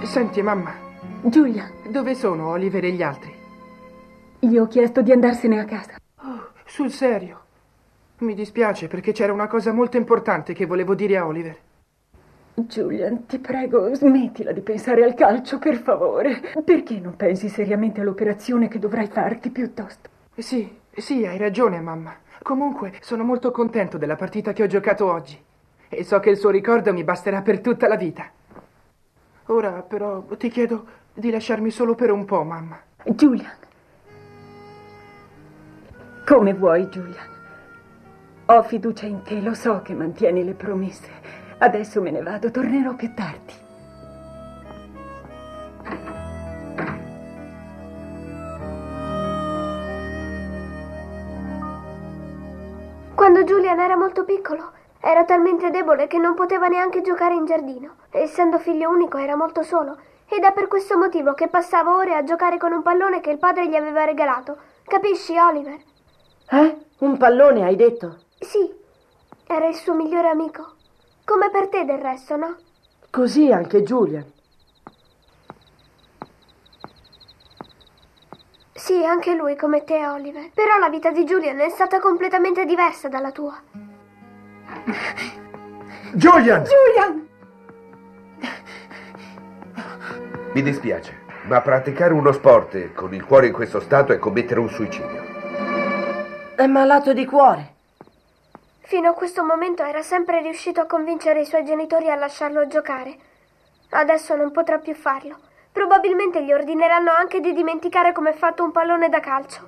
Senti, mamma. Julian. Dove sono Oliver e gli altri? Gli ho chiesto di andarsene a casa. Oh, sul serio. Mi dispiace perché c'era una cosa molto importante che volevo dire a Oliver. Julian, ti prego, smettila di pensare al calcio, per favore. Perché non pensi seriamente all'operazione che dovrai farti piuttosto? Sì, hai ragione, mamma. Comunque, sono molto contento della partita che ho giocato oggi. E so che il suo ricordo mi basterà per tutta la vita. Ora, però, ti chiedo di lasciarmi solo per un po', mamma. Julian. Come vuoi, Julian. Ho fiducia in te, lo so che mantieni le promesse. Adesso me ne vado, tornerò più tardi. Quando Julian era molto piccolo, era talmente debole che non poteva neanche giocare in giardino. Essendo figlio unico era molto solo ed è per questo motivo che passava ore a giocare con un pallone che il padre gli aveva regalato. Capisci, Oliver? Un pallone, hai detto? Sì, era il suo migliore amico. Come per te del resto, no? Così anche Julian. Sì, anche lui come te, Oliver. Però la vita di Julian è stata completamente diversa dalla tua. Julian! Julian! Mi dispiace, ma praticare uno sport con il cuore in questo stato è commettere un suicidio. È malato di cuore. Fino a questo momento era sempre riuscito a convincere i suoi genitori a lasciarlo giocare. Adesso non potrà più farlo. Probabilmente gli ordineranno anche di dimenticare come è fatto un pallone da calcio.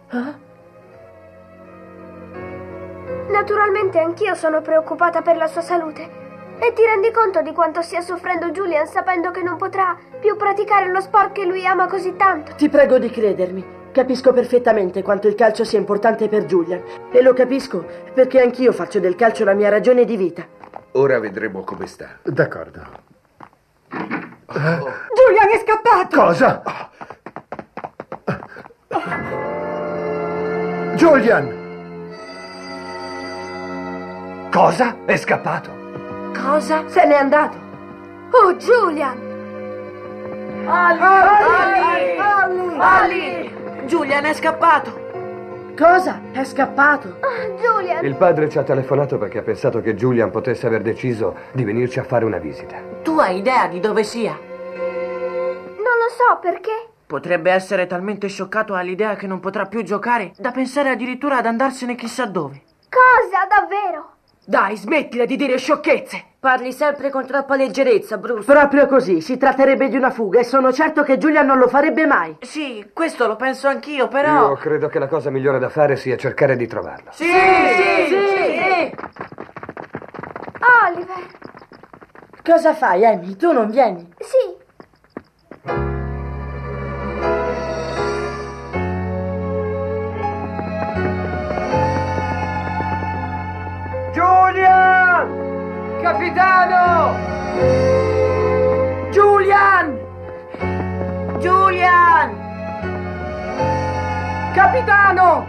Naturalmente anch'io sono preoccupata per la sua salute. E ti rendi conto di quanto stia soffrendo Julian sapendo che non potrà più praticare lo sport che lui ama così tanto? Ti prego di credermi. Capisco perfettamente quanto il calcio sia importante per Julian. E lo capisco perché anch'io faccio del calcio la mia ragione di vita. Ora vedremo come sta. D'accordo. Julian è scappato! Cosa? Julian! Cosa? È scappato? Cosa? Se n'è andato. Oh, Julian! Ali! Julian è scappato. Cosa? È scappato? Julian! Il padre ci ha telefonato perché ha pensato che Julian potesse aver deciso di venirci a fare una visita. Tu hai idea di dove sia? Non lo so, perché? Potrebbe essere talmente scioccato all'idea che non potrà più giocare da pensare addirittura ad andarsene chissà dove. Cosa, davvero? Dai, smettila di dire sciocchezze! Parli sempre con troppa leggerezza, Bruce. Proprio così, si tratterebbe di una fuga e sono certo che Julian non lo farebbe mai. Sì, questo lo penso anch'io, però... Io credo che la cosa migliore da fare sia cercare di trovarlo. Sì! Oliver! Cosa fai, Amy? Tu non vieni? Sì. Julian! Capitano! Julian! Julian! Capitano!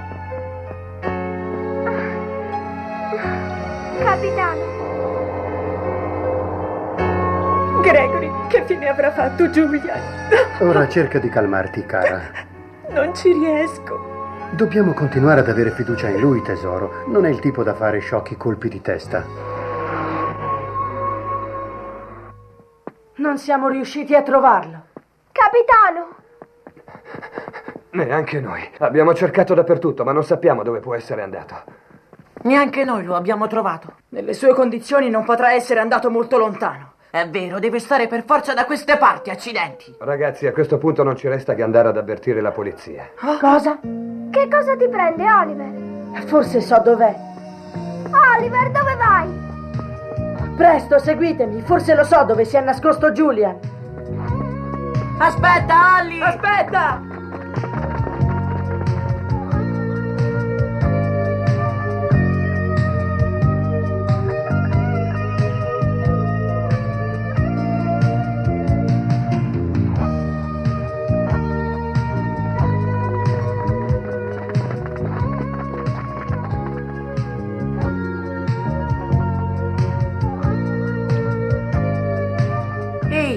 Capitano! Gregory, che fine avrà fatto Julian? Ora cerca di calmarti, cara. Non ci riesco. Dobbiamo continuare ad avere fiducia in lui, tesoro. Non è il tipo da fare sciocchi colpi di testa. Non siamo riusciti a trovarlo. Capitano! Neanche noi. Abbiamo cercato dappertutto, ma non sappiamo dove può essere andato. Neanche noi lo abbiamo trovato. Nelle sue condizioni non potrà essere andato molto lontano. È vero, deve stare per forza da queste parti, accidenti. Ragazzi, a questo punto non ci resta che andare ad avvertire la polizia. Cosa? Che cosa ti prende, Oliver? Forse so dov'è. Oliver, dove vai? Presto, seguitemi. Forse lo so dove si è nascosto Julian. Aspetta, Ali! Aspetta!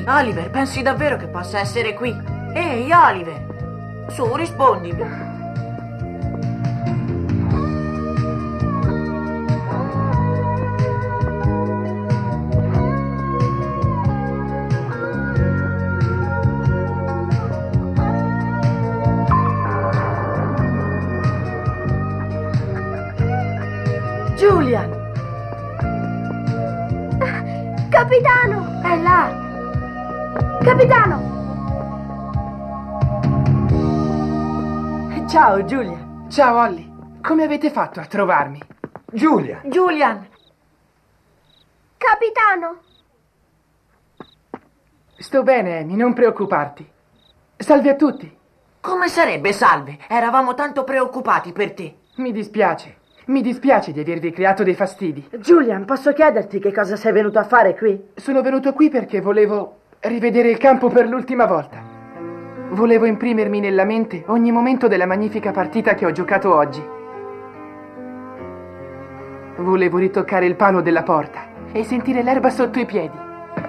Oliver, pensi davvero che possa essere qui? Ehi, Oliver! Su, rispondimi. Julian! Capitano! È là! Capitano! Ciao, Julian. Ciao, Ollie. Come avete fatto a trovarmi? Giulia! Julian! Capitano! Sto bene, Amy, non preoccuparti. Salve a tutti. Come sarebbe, salve? Eravamo tanto preoccupati per te. Mi dispiace. Mi dispiace di avervi creato dei fastidi. Julian, posso chiederti che cosa sei venuto a fare qui? Sono venuto qui perché volevo rivedere il campo per l'ultima volta. Volevo imprimermi nella mente ogni momento della magnifica partita che ho giocato oggi. Volevo ritoccare il palo della porta e sentire l'erba sotto i piedi.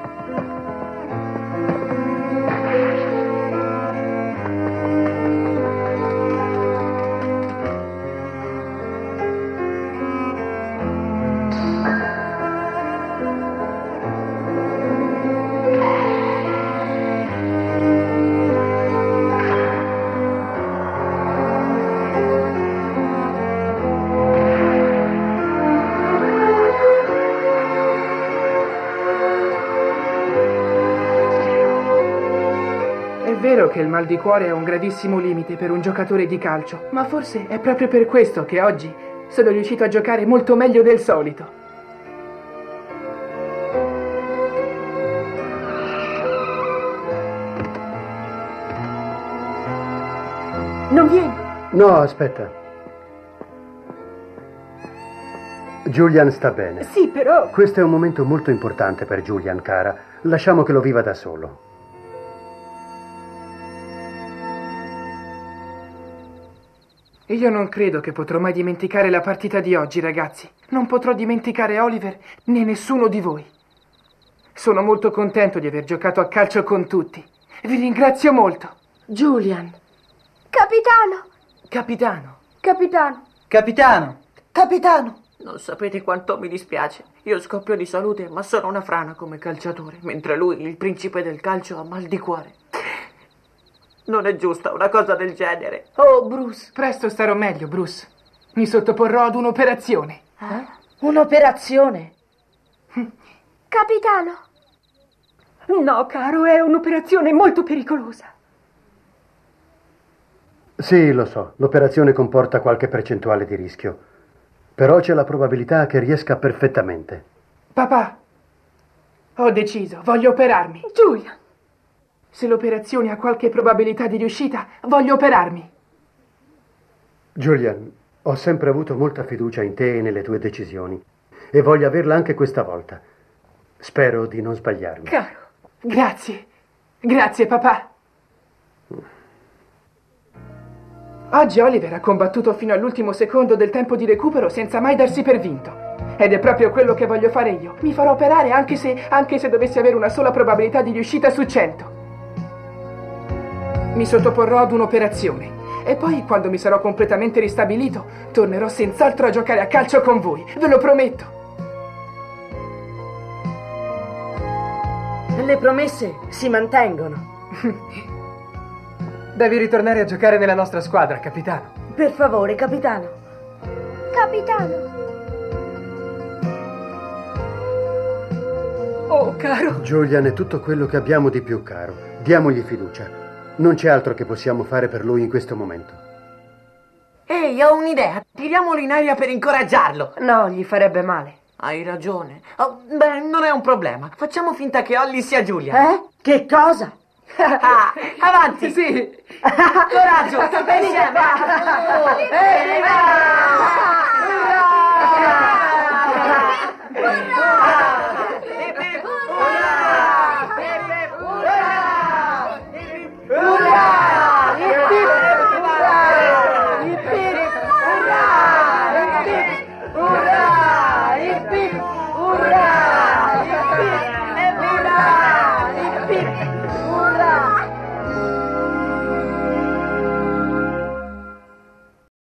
È vero che il mal di cuore è un gravissimo limite per un giocatore di calcio, ma forse è proprio per questo che oggi sono riuscito a giocare molto meglio del solito. Non vieni? No, aspetta. Julian sta bene. Sì, però... Questo è un momento molto importante per Julian, cara. Lasciamo che lo viva da solo. Io non credo che potrò mai dimenticare la partita di oggi, ragazzi. Non potrò dimenticare Oliver né nessuno di voi. Sono molto contento di aver giocato a calcio con tutti. Vi ringrazio molto. Julian! Capitano! Capitano! Capitano! Capitano! Capitano! Non sapete quanto mi dispiace. Io scoppio di salute, ma sono una frana come calciatore, mentre lui, il principe del calcio, ha mal di cuore. Non è giusta una cosa del genere. Oh, Bruce. Presto starò meglio, Bruce. Mi sottoporrò ad un'operazione. Un'operazione? Capitano! No, caro, è un'operazione molto pericolosa. Sì, lo so, l'operazione comporta qualche percentuale di rischio. Però c'è la probabilità che riesca perfettamente. Papà, ho deciso, voglio operarmi. Julian! Se l'operazione ha qualche probabilità di riuscita, voglio operarmi. Julian, ho sempre avuto molta fiducia in te e nelle tue decisioni. E voglio averla anche questa volta. Spero di non sbagliarmi. Caro. Grazie. Grazie, papà. Oggi Oliver ha combattuto fino all'ultimo secondo del tempo di recupero senza mai darsi per vinto. Ed è proprio quello che voglio fare io. Mi farò operare anche se dovessi avere una sola probabilità di riuscita su 100. Mi sottoporrò ad un'operazione. E poi, quando mi sarò completamente ristabilito, tornerò senz'altro a giocare a calcio con voi. Ve lo prometto. Le promesse si mantengono. Devi ritornare a giocare nella nostra squadra, capitano. Per favore, capitano. Capitano! Oh, caro. Julian è tutto quello che abbiamo di più caro. Diamogli fiducia. Non c'è altro che possiamo fare per lui in questo momento. Ehi, ho un'idea. Tiriamolo in aria per incoraggiarlo. No, gli farebbe male. Hai ragione. Oh, beh, non è un problema. Facciamo finta che Ollie sia Julia. Che cosa? Avanti. Sì. Coraggio. Insieme. Viva!